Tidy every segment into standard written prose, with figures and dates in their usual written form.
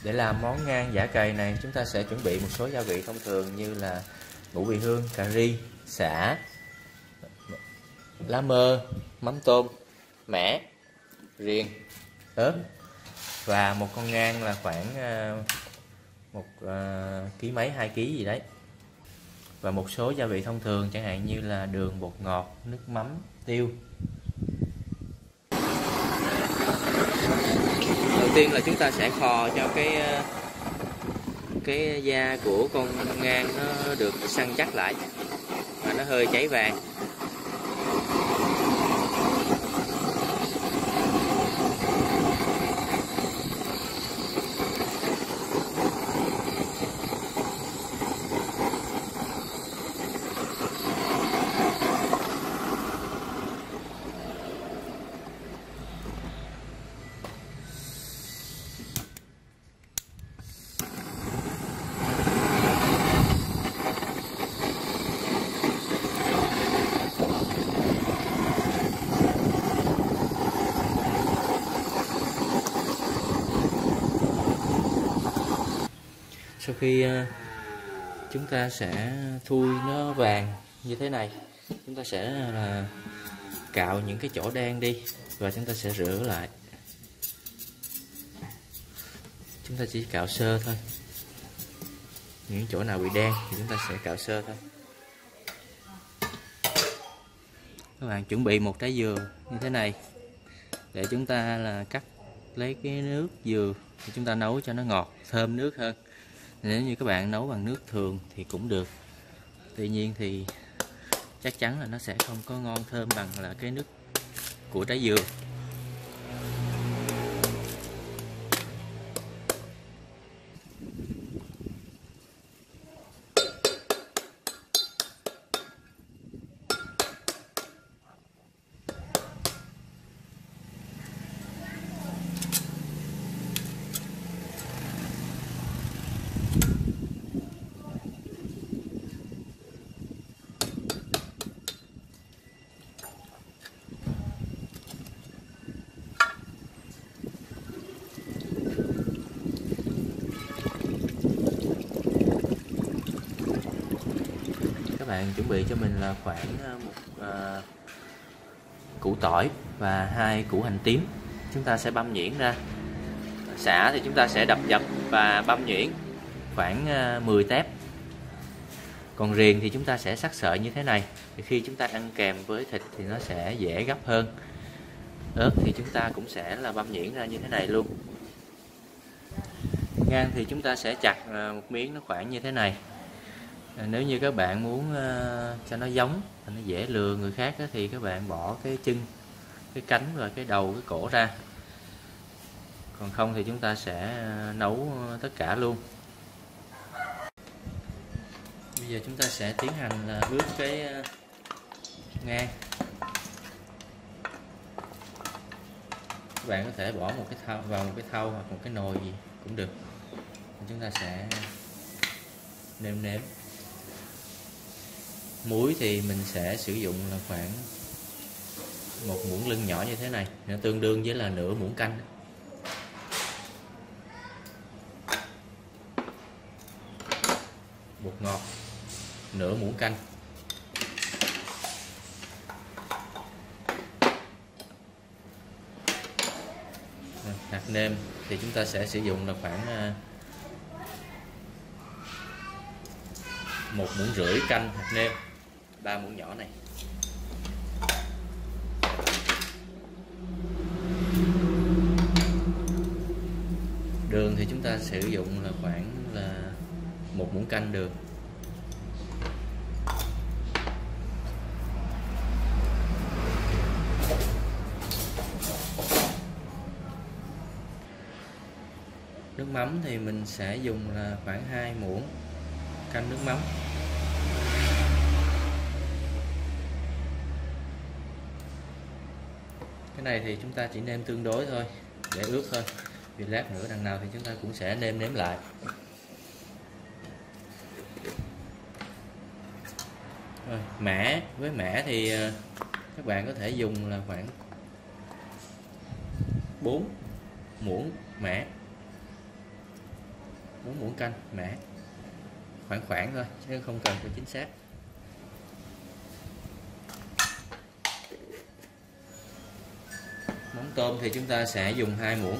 Để làm món ngan chả cầy này, chúng ta sẽ chuẩn bị một số gia vị thông thường như là ngũ vị hương, cà ri, sả, lá mơ, mắm tôm, mẻ, riềng, ớt và một con ngan là khoảng một ký mấy, 2 ký gì đấy, và một số gia vị thông thường chẳng hạn như là đường, bột ngọt, nước mắm, tiêu. Đầu tiên là chúng ta sẽ kho cho cái da của con ngan nó được săn chắc lại và nó hơi cháy vàng. Sau khi chúng ta sẽ thui nó vàng như thế này, chúng ta sẽ cạo những cái chỗ đen đi và chúng ta sẽ rửa lại. Chúng ta chỉ cạo sơ thôi, những chỗ nào bị đen thì chúng ta sẽ cạo sơ thôi. Các bạn chuẩn bị một trái dừa như thế này để chúng ta cắt lấy cái nước dừa thì chúng ta nấu cho nó ngọt, thơm nước hơn. Nếu như các bạn nấu bằng nước thường thì cũng được, tuy nhiên thì chắc chắn là nó sẽ không có ngon thơm bằng là cái nước của trái dừa. Các bạn chuẩn bị cho mình là khoảng một củ tỏi và 2 củ hành tím. Chúng ta sẽ băm nhuyễn ra. Sả thì chúng ta sẽ đập dập và băm nhuyễn khoảng 10 tép. Còn riềng thì chúng ta sẽ cắt sợi như thế này, thì khi chúng ta ăn kèm với thịt thì nó sẽ dễ gấp hơn. Ớt thì chúng ta cũng sẽ là băm nhuyễn ra như thế này luôn. Ngan thì chúng ta sẽ chặt một miếng nó khoảng như thế này. Nếu như các bạn muốn cho nó giống, nó dễ lừa người khác thì các bạn bỏ cái chân, cái cánh và cái đầu, cái cổ ra. Còn không thì chúng ta sẽ nấu tất cả luôn. Bây giờ chúng ta sẽ tiến hành là ướp cái ngan. Các bạn có thể bỏ một cái thau vào một cái thau hoặc một cái nồi gì cũng được. Chúng ta sẽ nêm nếm. Muối thì mình sẽ sử dụng là khoảng một muỗng lưng nhỏ như thế này, nó tương đương với là nửa muỗng canh. Bột ngọt nửa muỗng canh. Hạt nêm thì chúng ta sẽ sử dụng là khoảng 1,5 muỗng canh hạt nêm, 3 muỗng nhỏ này. Đường thì chúng ta sử dụng là khoảng 1 muỗng canh đường. Nước mắm thì mình sẽ dùng là khoảng 2 muỗng canh nước mắm. Cái này thì chúng ta chỉ nêm tương đối thôi để ướp thôi, vì lát nữa đằng nào thì chúng ta cũng sẽ nêm nếm lại. Rồi, mẻ, với mẻ thì các bạn có thể dùng là khoảng 4 muỗng mẻ. 4 muỗng canh mẻ, khoảng thôi chứ không cần phải chính xác. Món tôm thì chúng ta sẽ dùng 2 muỗng.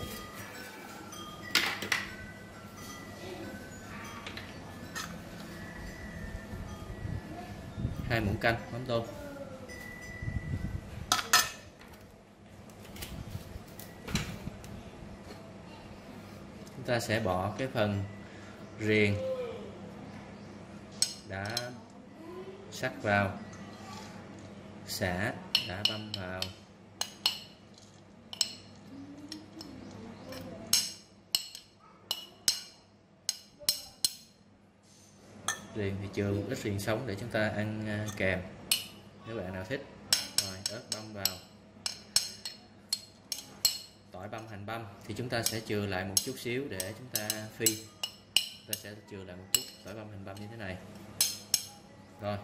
Hai muỗng canh mắm tôm. Chúng ta sẽ bỏ cái phần riềng đã sắc vào, sả đã băm vào, riềng thì chừa một ít riềng sống để chúng ta ăn kèm nếu bạn nào thích. Rồi ớt băm vào, tỏi băm, hành băm thì chúng ta sẽ chừa lại một chút xíu để chúng ta phi. Chúng ta sẽ chừa lại một chút tỏi băm, hành băm như thế này. Rồi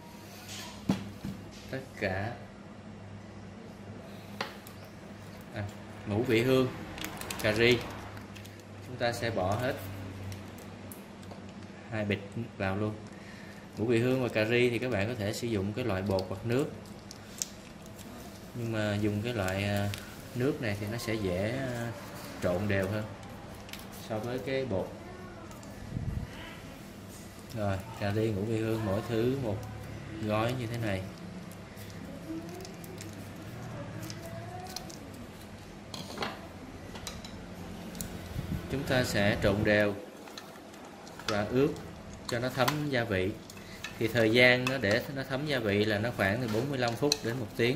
tất cả ngũ vị hương, cà ri chúng ta sẽ bỏ hết 2 bịch vào luôn. Ngũ vị hương và cà ri thì các bạn có thể sử dụng cái loại bột hoặc nước, nhưng mà dùng cái loại nước này thì nó sẽ dễ trộn đều hơn so với cái bột. Rồi cà ri, ngũ vị hương mỗi thứ một gói như thế này. Chúng ta sẽ trộn đều và ướp cho nó thấm gia vị. Thì thời gian nó để nó thấm gia vị là nó khoảng từ 45 phút đến 1 tiếng.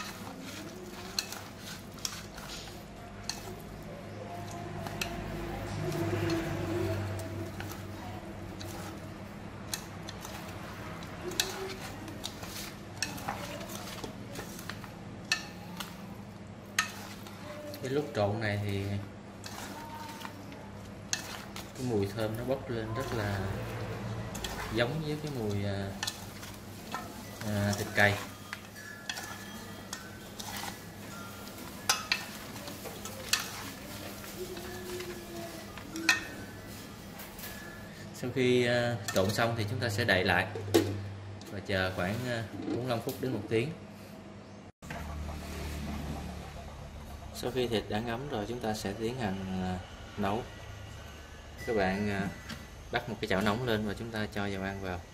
Cái lúc trộn này thì cái mùi thơm nó bốc lên rất là giống với cái mùi thịt cầy. Sau khi trộn xong thì chúng ta sẽ đậy lại và chờ khoảng 45 phút đến 1 tiếng. Sau khi thịt đã ngấm rồi chúng ta sẽ tiến hành nấu. Các bạn bắt một cái chảo nóng lên và chúng ta cho dầu ăn vào.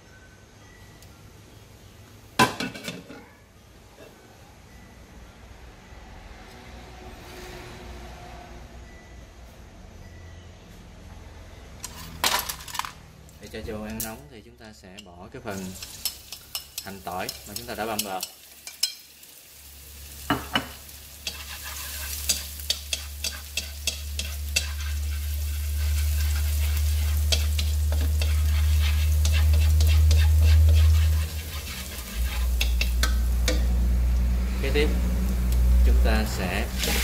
Để cho dầu ăn nóng thì chúng ta sẽ bỏ cái phần hành tỏi mà chúng ta đã băm vào. Kế tiếp chúng ta sẽ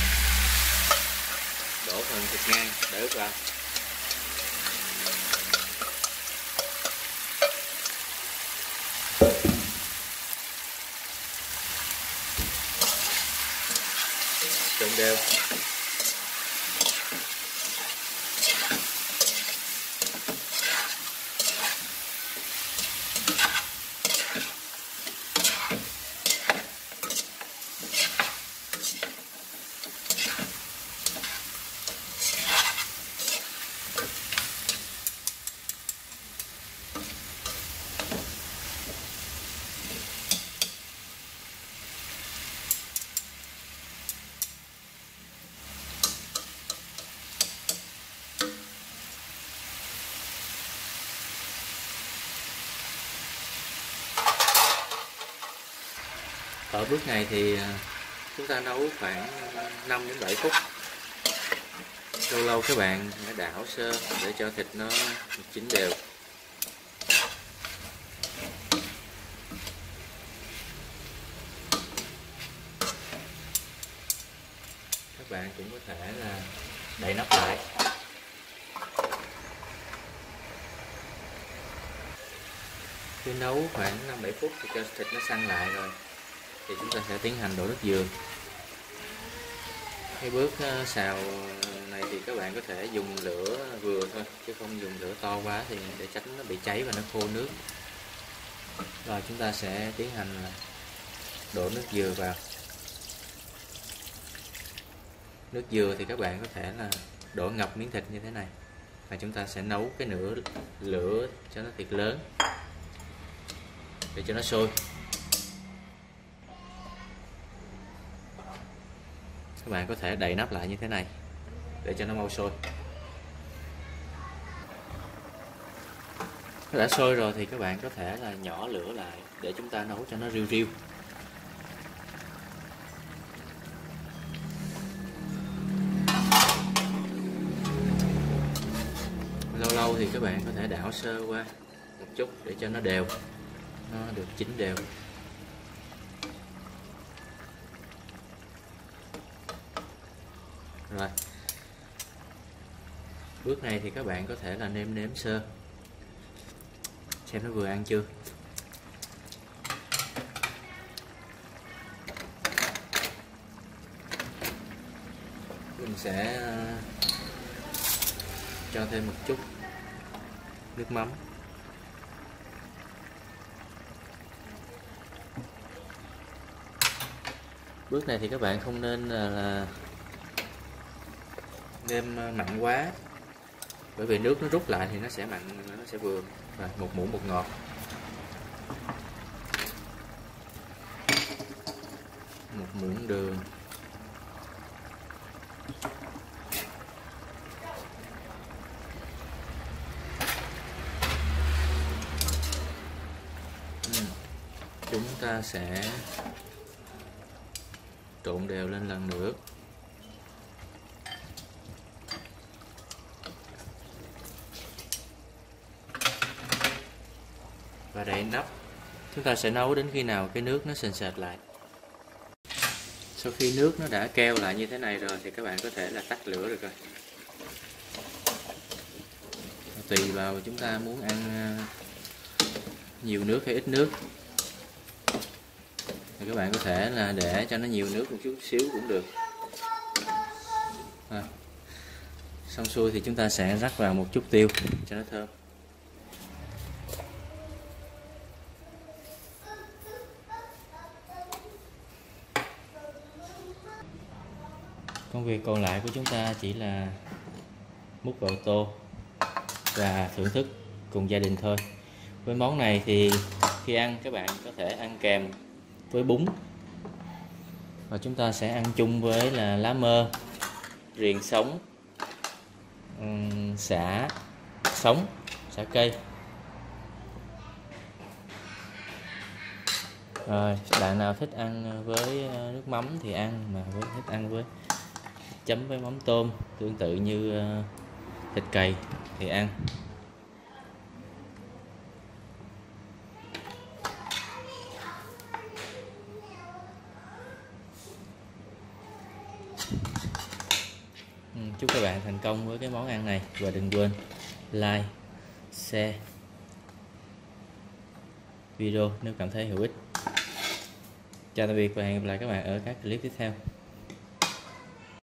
đổ phần thịt ngan để ướp vào. Trộn đều. Ở bước này thì chúng ta nấu khoảng 5 đến 7 phút. Lâu lâu các bạn hãy đảo sơ để cho thịt nó chín đều. Các bạn cũng có thể là đậy nắp lại. Khi nấu khoảng 5-7 phút thì cho thịt nó săn lại rồi thì chúng ta sẽ tiến hành đổ nước dừa. Cái bước xào này thì các bạn có thể dùng lửa vừa thôi chứ không dùng lửa to quá thì để tránh nó bị cháy và nó khô nước. Rồi chúng ta sẽ tiến hành là đổ nước dừa vào. Nước dừa thì các bạn có thể là đổ ngập miếng thịt như thế này, và chúng ta sẽ nấu cái nửa lửa cho nó thiệt lớn để cho nó sôi. Các bạn có thể đậy nắp lại như thế này để cho nó mau sôi. Nó đã sôi rồi thì các bạn có thể là nhỏ lửa lại để chúng ta nấu cho nó riu riu. Lâu lâu thì các bạn có thể đảo sơ qua một chút để cho nó đều, nó được chín đều. Rồi, bước này thì các bạn có thể là nêm nếm sơ xem nó vừa ăn chưa. Mình sẽ cho thêm một chút nước mắm. Bước này thì các bạn không nên là nêm mặn quá, bởi vì nước nó rút lại thì nó sẽ mặn, nó sẽ vừa. Và một muỗng bột ngọt, một muỗng đường, chúng ta sẽ trộn đều lên lần nữa. Và đậy nắp. Chúng ta sẽ nấu đến khi nào cái nước nó sền sệt lại. Sau khi nước nó đã keo lại như thế này rồi thì các bạn có thể là tắt lửa được rồi. Tùy vào chúng ta muốn ăn nhiều nước hay ít nước thì các bạn có thể là để cho nó nhiều nước một chút xíu cũng được. Xong xuôi thì chúng ta sẽ rắc vào một chút tiêu cho nó thơm. Công việc còn lại của chúng ta chỉ là múc vào tô và thưởng thức cùng gia đình thôi. Với món này thì khi ăn các bạn có thể ăn kèm với bún, và chúng ta sẽ ăn chung với là lá mơ, riềng sống, sả sống, sả cây. Rồi, bạn nào thích ăn với nước mắm thì ăn, mà thích ăn với chấm với mắm tôm tương tự như thịt cầy thì ăn. Chúc các bạn thành công với cái món ăn này, và đừng quên like, share video nếu cảm thấy hữu ích. Chào tạm biệt và hẹn gặp lại các bạn ở các clip tiếp theo.